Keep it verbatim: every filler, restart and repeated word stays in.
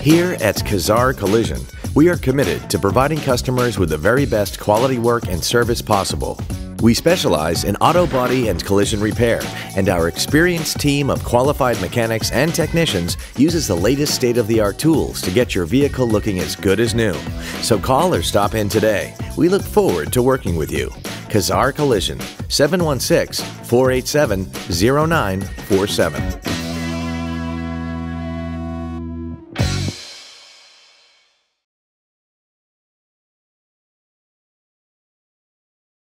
Here at Kaczar Collision, we are committed to providing customers with the very best quality work and service possible. We specialize in auto body and collision repair, and our experienced team of qualified mechanics and technicians uses the latest state-of-the-art tools to get your vehicle looking as good as new. So call or stop in today. We look forward to working with you. Kaczar Collision, seven one six, four eight seven, zero nine four seven.